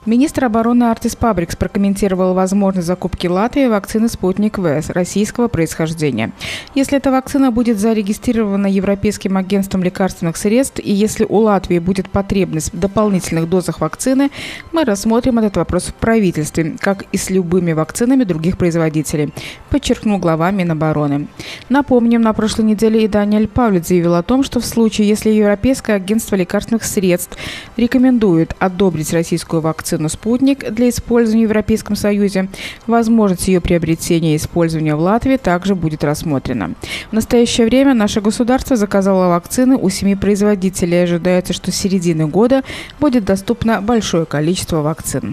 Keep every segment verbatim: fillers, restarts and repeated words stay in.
Министр обороны Артис Пабрикс прокомментировал возможность закупки Латвии вакцины «Спутник В» российского происхождения. Если эта вакцина будет зарегистрирована Европейским агентством лекарственных средств и если у Латвии будет потребность в дополнительных дозах вакцины, мы рассмотрим этот вопрос в правительстве, как и с любыми вакцинами других производителей, подчеркнул глава Минобороны. Напомним, на прошлой неделе и Даниэль Павлет заявил о том, что в случае, если Европейское агентство лекарственных средств рекомендует одобрить российскую вакцину «Спутник» для использования в Европейском Союзе, возможность ее приобретения и использования в Латвии также будет рассмотрена. В настоящее время наше государство заказало вакцины у семи производителей. Ожидается, что с середины года будет доступно большое количество вакцин.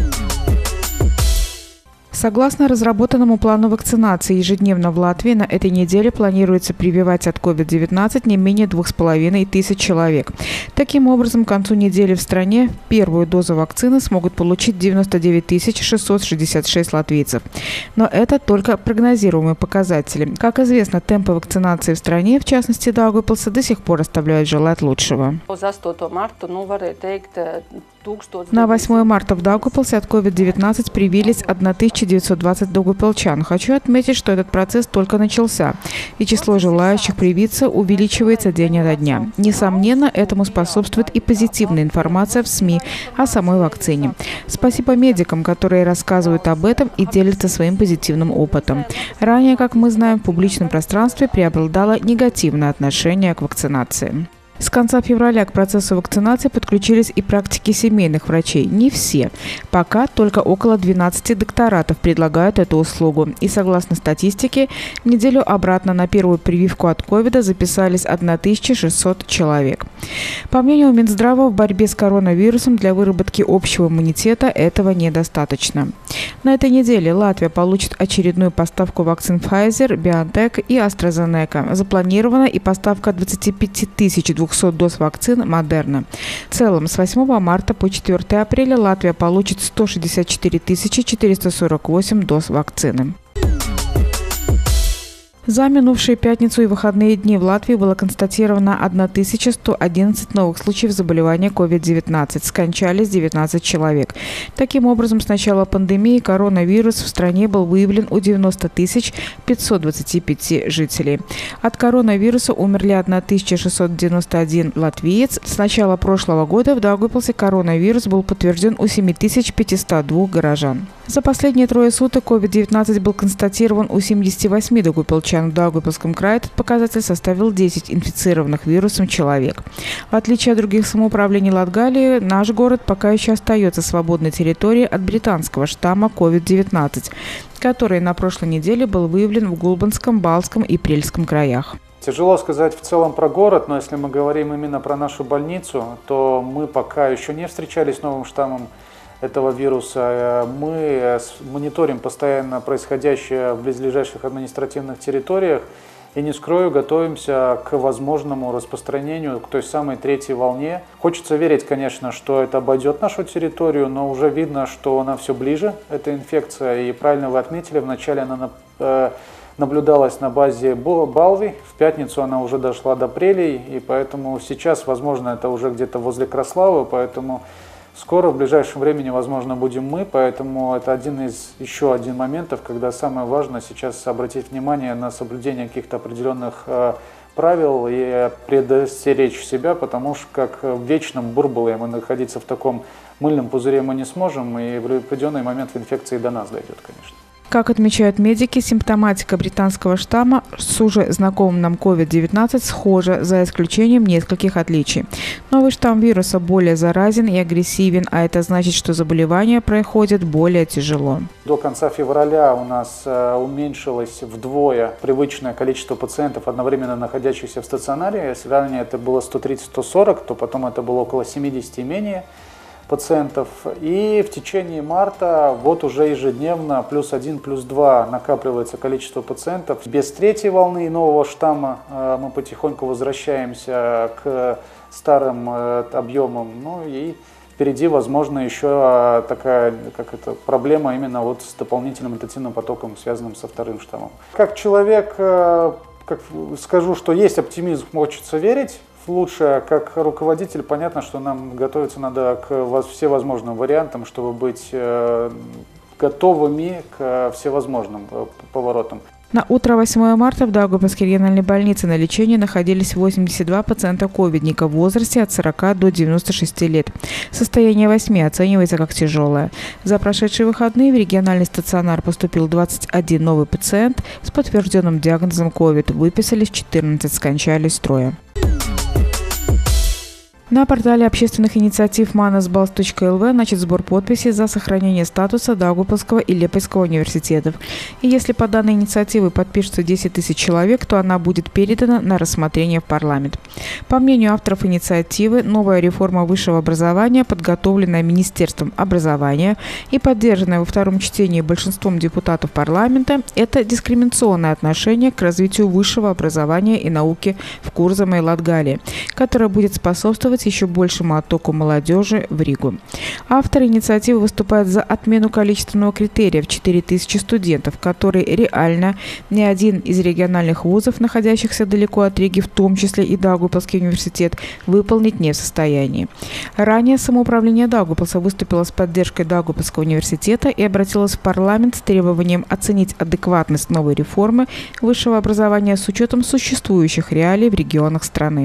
Согласно разработанному плану вакцинации, ежедневно в Латвии на этой неделе планируется прививать от ковид девятнадцать не менее двух с половиной тысяч человек. Таким образом, к концу недели в стране первую дозу вакцины смогут получить девяносто девять тысяч шестьсот шестьдесят шесть латвийцев. Но это только прогнозируемые показатели. Как известно, темпы вакцинации в стране, в частности Даугавпилсе, до сих пор оставляют желать лучшего. На восьмое марта в Даугавпилсе от ковид девятнадцать привились тысяча девятьсот двадцать даугавпилчан. Хочу отметить, что этот процесс только начался, и число желающих привиться увеличивается день ото дня. Несомненно, этому способствует и позитивная информация в СМИ о самой вакцине. Спасибо медикам, которые рассказывают об этом и делятся своим позитивным опытом. Ранее, как мы знаем, в публичном пространстве преобладало негативное отношение к вакцинации. С конца февраля к процессу вакцинации подключились и практики семейных врачей. Не все. Пока только около двенадцати докторатов предлагают эту услугу. И согласно статистике, неделю обратно на первую прививку от ковида записались тысяча шестьсот человек. По мнению Минздрава, в борьбе с коронавирусом для выработки общего иммунитета этого недостаточно. На этой неделе Латвия получит очередную поставку вакцин Pfizer, BioNTech и AstraZeneca. Запланирована и поставка двадцати пяти тысяч двухсот доз вакцин Moderna. В целом, с восьмого марта по четвёртое апреля Латвия получит сто шестьдесят четыре тысячи четыреста сорок восемь доз вакцины. За минувшие пятницу и выходные дни в Латвии было констатировано тысяча сто одиннадцать новых случаев заболевания ковид девятнадцать. Скончались девятнадцать человек. Таким образом, с начала пандемии коронавирус в стране был выявлен у девяноста тысяч пятисот двадцати пяти жителей. От коронавируса умерли тысяча шестьсот девяносто один латвиец. С начала прошлого года в Даугавпилсе коронавирус был подтвержден у семи тысяч пятисот двух горожан. За последние трое суток ковид девятнадцать был констатирован у семидесяти восьми даугавпилчан. В Даугавпилском крае этот показатель составил десять инфицированных вирусом человек. В отличие от других самоуправлений Латгалии, наш город пока еще остается свободной территорией от британского штамма ковид девятнадцать, который на прошлой неделе был выявлен в Гулбанском, Балском и Прельском краях. Тяжело сказать в целом про город, но если мы говорим именно про нашу больницу, то мы пока еще не встречались с новым штаммом этого вируса. Мы мониторим постоянно происходящее в близлежащих административных территориях и, не скрою, готовимся к возможному распространению, к той самой третьей волне. Хочется верить, конечно, что это обойдет нашу территорию, но уже видно, что она все ближе, эта инфекция. И правильно вы отметили, вначале она наблюдалась на базе Балви, в пятницу она уже дошла до Прелей, и поэтому сейчас, возможно, это уже где-то возле Краславы, поэтому скоро, в ближайшем времени, возможно, будем мы, поэтому это один из, еще один моментов, когда самое важное сейчас обратить внимание на соблюдение каких-то определенных э, правил и предостеречь себя, потому что как в вечном бурбуле мы находиться в таком мыльном пузыре мы не сможем, и в определенный момент инфекции до нас дойдет, конечно. Как отмечают медики, симптоматика британского штамма с уже знакомым нам ковид девятнадцать схожа, за исключением нескольких отличий. Новый штамм вируса более заразен и агрессивен, а это значит, что заболевание проходит более тяжело. До конца февраля у нас уменьшилось вдвое привычное количество пациентов, одновременно находящихся в стационаре. Если ранее это было сто тридцать — сто сорок, то потом это было около семидесяти и менее пациентов. И в течение марта вот уже ежедневно плюс один, плюс два накапливается количество пациентов. Без третьей волны нового штамма мы потихоньку возвращаемся к старым объемам. Ну и впереди, возможно, еще такая как это, проблема именно вот с дополнительным интенсивным потоком, связанным со вторым штаммом. Как человек, как скажу, что есть оптимизм, хочется верить лучше, как руководитель, понятно, что нам готовиться надо к всевозможным вариантам, чтобы быть готовыми к всевозможным поворотам. На утро восьмого марта в Даугавпилской региональной больнице на лечении находились восемьдесят два пациента ковидника в возрасте от сорока до девяноста шести лет. Состояние восьми оценивается как тяжелое. За прошедшие выходные в региональный стационар поступил двадцать один новый пациент с подтвержденным диагнозом ковид. Выписались четырнадцать, скончались трое. На портале общественных инициатив манасбалс точка эл ви начат сбор подписей за сохранение статуса Даугавпилского и Лепойского университетов. И если по данной инициативе подпишется десять тысяч человек, то она будет передана на рассмотрение в парламент. По мнению авторов инициативы, новая реформа высшего образования, подготовленная Министерством образования и поддержанная во втором чтении большинством депутатов парламента, это дискриминационное отношение к развитию высшего образования и науки в Курзаме и Латгалии, которое будет способствовать еще большему оттоку молодежи в Ригу. Авторы инициативы выступают за отмену количественного критерия в четыре тысячи студентов, который реально ни один из региональных вузов, находящихся далеко от Риги, в том числе и Даугавпилский университет, выполнить не в состоянии. Ранее самоуправление Даугавпилса выступило с поддержкой Даугавпилского университета и обратилось в парламент с требованием оценить адекватность новой реформы высшего образования с учетом существующих реалий в регионах страны.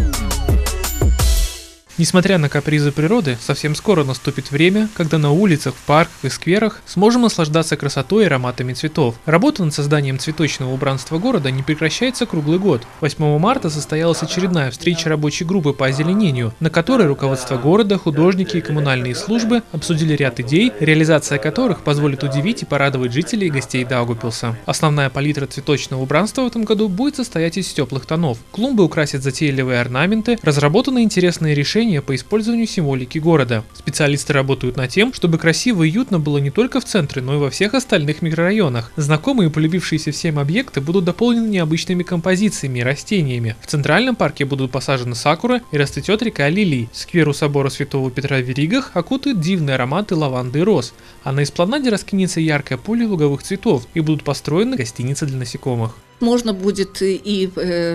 Несмотря на капризы природы, совсем скоро наступит время, когда на улицах, в парках и скверах сможем наслаждаться красотой и ароматами цветов. Работа над созданием цветочного убранства города не прекращается круглый год. восьмого марта состоялась очередная встреча рабочей группы по озеленению, на которой руководство города, художники и коммунальные службы обсудили ряд идей, реализация которых позволит удивить и порадовать жителей и гостей Даугавпилса. Основная палитра цветочного убранства в этом году будет состоять из теплых тонов. Клумбы украсят затейливые орнаменты, разработаны интересные решения по использованию символики города. Специалисты работают над тем, чтобы красиво и уютно было не только в центре, но и во всех остальных микрорайонах. Знакомые и полюбившиеся всем объекты будут дополнены необычными композициями и растениями. В центральном парке будут посажены сакуры и расцветет река лилий. Сквер у собора Святого Петра в Веригах окутают дивные ароматы лаванды и роз, а на эспланаде раскинется яркое поле луговых цветов и будут построены гостиницы для насекомых. Можно будет и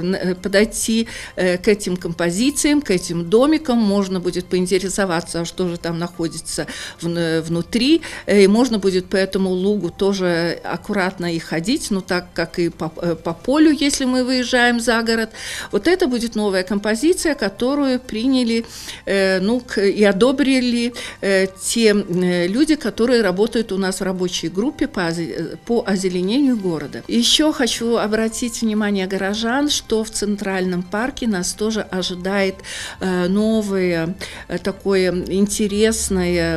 подойти к этим композициям, к этим домикам, можно будет поинтересоваться, что же там находится внутри, и можно будет по этому лугу тоже аккуратно и ходить, ну так как и по, по полю, если мы выезжаем за город. Вот это будет новая композиция, которую приняли ну, и одобрили те люди, которые работают у нас в рабочей группе по, по озеленению города. Еще хочу обратить внимание горожан, что в Центральном парке нас тоже ожидает э, новое, э, такое интересное,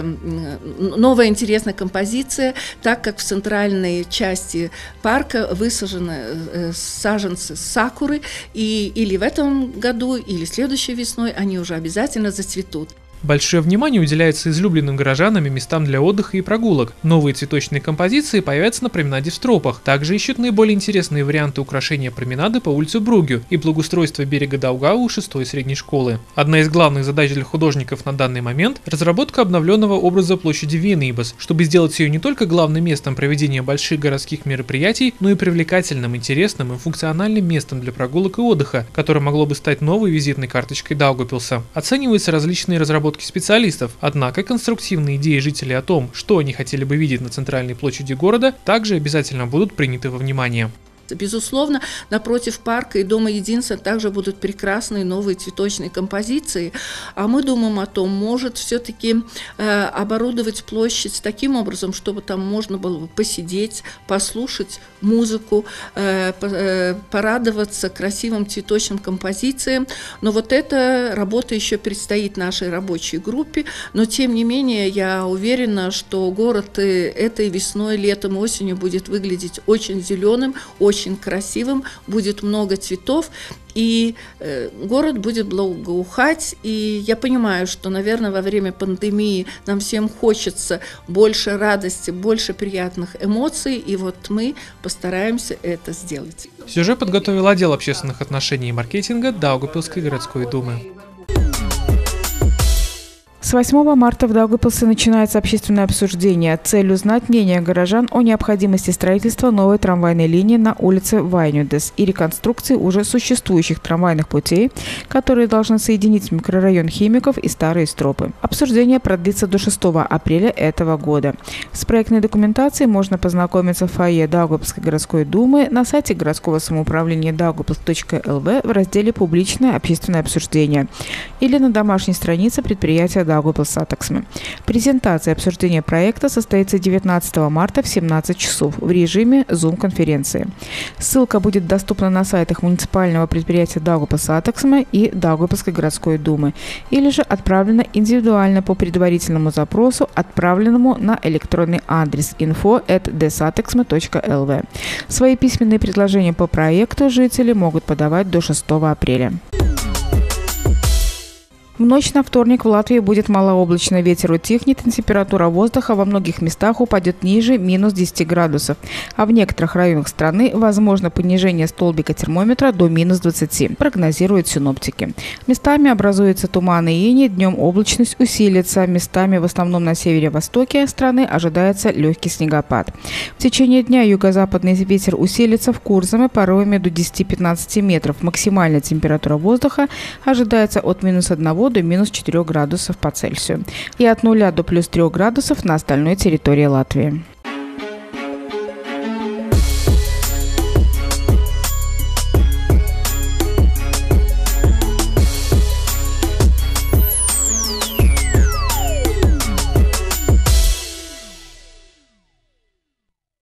новая интересная композиция, так как в центральной части парка высажены э, саженцы сакуры, и или в этом году, или следующей весной они уже обязательно зацветут. Большое внимание уделяется излюбленным горожанами местам для отдыха и прогулок. Новые цветочные композиции появятся на променаде в Стропах. Также ищут наиболее интересные варианты украшения променады по улице Бругю и благоустройства берега Даугавы у шестой средней школы. Одна из главных задач для художников на данный момент – разработка обновленного образа площади Венейбас, чтобы сделать ее не только главным местом проведения больших городских мероприятий, но и привлекательным, интересным и функциональным местом для прогулок и отдыха, которое могло бы стать новой визитной карточкой Даугавпилса. Оцениваются различные разработки специалистов, однако конструктивные идеи жителей о том, что они хотели бы видеть на центральной площади города, также обязательно будут приняты во внимание. Безусловно, напротив парка и Дома единства также будут прекрасные новые цветочные композиции, а мы думаем о том, может все-таки э, оборудовать площадь таким образом, чтобы там можно было посидеть, послушать музыку, э, э, порадоваться красивым цветочным композициям. Но вот эта работа еще предстоит нашей рабочей группе, но тем не менее я уверена, что город этой весной, летом, осенью будет выглядеть очень зеленым, очень очень красивым, будет много цветов, и э, город будет благоухать. И я понимаю, что, наверное, во время пандемии нам всем хочется больше радости, больше приятных эмоций, и вот мы постараемся это сделать. Сюжет подготовил отдел общественных отношений и маркетинга Даугавпилской городской думы. С восьмого марта в Даугавпилсе начинается общественное обсуждение. Цель узнать мнение горожан о необходимости строительства новой трамвайной линии на улице Вайнюдес и реконструкции уже существующих трамвайных путей, которые должны соединить микрорайон Химиков и Старые Стропы. Обсуждение продлится до шестого апреля этого года. С проектной документацией можно познакомиться в фойе Даугавпилской городской думы на сайте городского самоуправления даугавпилс точка эл ви в разделе «Публичное общественное обсуждение» или на домашней странице предприятия Даугавпилс Атаксме. Презентация и обсуждение проекта состоится девятнадцатого марта в семнадцать часов в режиме Zoom-конференции. Ссылка будет доступна на сайтах муниципального предприятия Даугавпилс Атаксме и Даугавпилской городской думы или же отправлена индивидуально по предварительному запросу, отправленному на электронный адрес инфо эт десатексме точка эл ви. Свои письменные предложения по проекту жители могут подавать до шестого апреля. В ночь на вторник в Латвии будет малооблачно, ветер утихнет, и температура воздуха во многих местах упадет ниже минус десяти градусов, а в некоторых районах страны возможно понижение столбика термометра до минус двадцати, прогнозируют синоптики. Местами образуется туман и иней, днем облачность усилится, местами в основном на севере-востоке страны ожидается легкий снегопад. В течение дня юго-западный ветер усилится в Курзаме порывами до десяти-пятнадцати метров, максимальная температура воздуха ожидается от минус одного до минус четырёх градусов по Цельсию и от нуля до плюс трёх градусов на остальной территории Латвии.